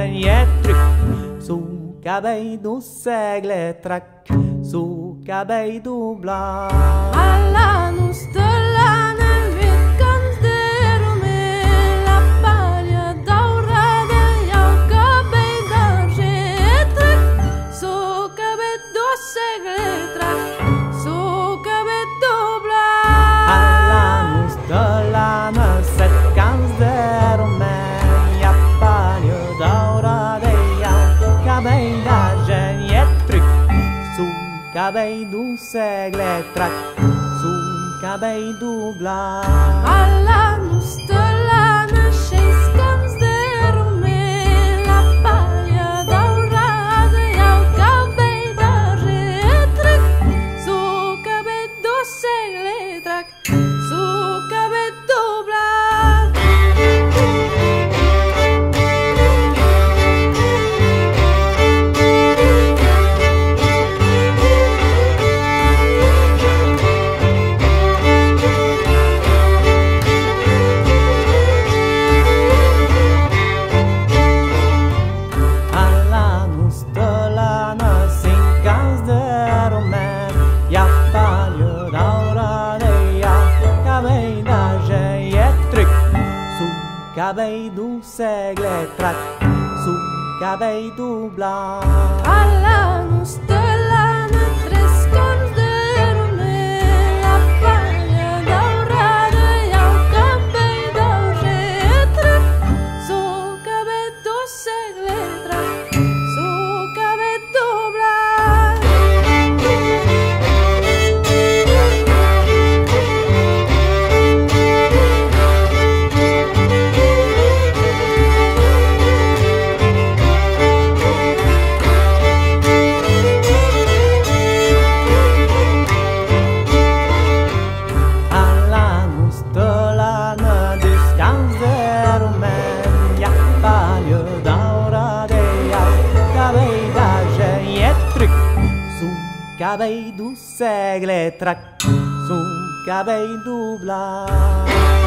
genietruc, su cabell do segle trac, su cabell do blanc. Alla nostalana veckans derume, la paglia daurada al cabell d'argent, su cabell do segle trac, su cabell do blanc. Alla nostalana veckans derume, la paglia daurada al cabell d'argent, su cabell do segle trac, su cabell do blanc. Alla nostalana veckans derume, la paglia daurada al cabell d'argent, su cabell do segle trac, su cabell do blanc. Alla nostalana veckans derume, la paglia daurada al cabell d'argent, su cabell do segle trac, su cabell do blanc. Alla nostalana veckans derume, la paglia daurada al cabell d'argent, su cabell do segle trac, su cabell do blanc. Alla nostalana descans derume, la paglia daurada al cabell d'argent, su cabell do segle trac, su cabell do blanc.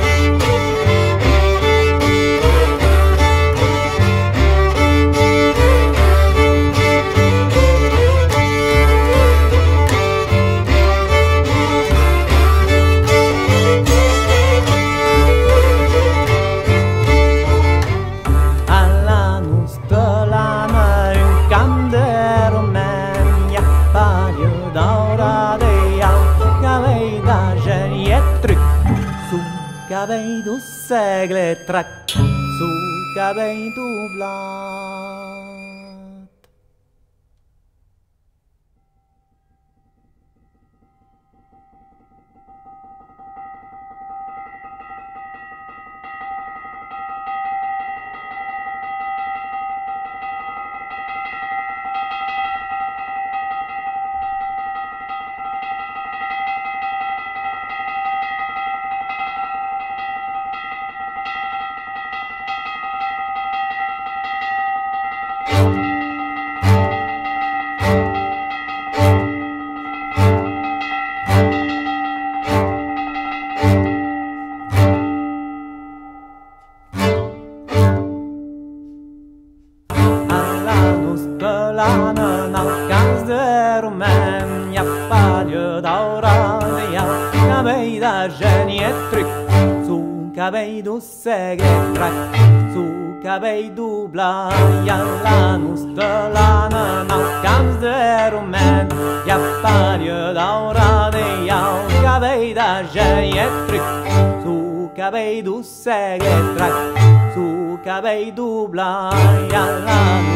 Alla nostalana un canderume, la paglia daurada al cabell d'argent, su cabell do segle trac, su cabell do blanc. Alla nostalana veckans derume, la paglia daurada al cabell d'argent, su cabell do segle trac, su cabell do blanc. Alla nostalana veckans derume, la paglia daurada al cabell d'argent, su cabell do segle trac, su cabell do blanc. Alla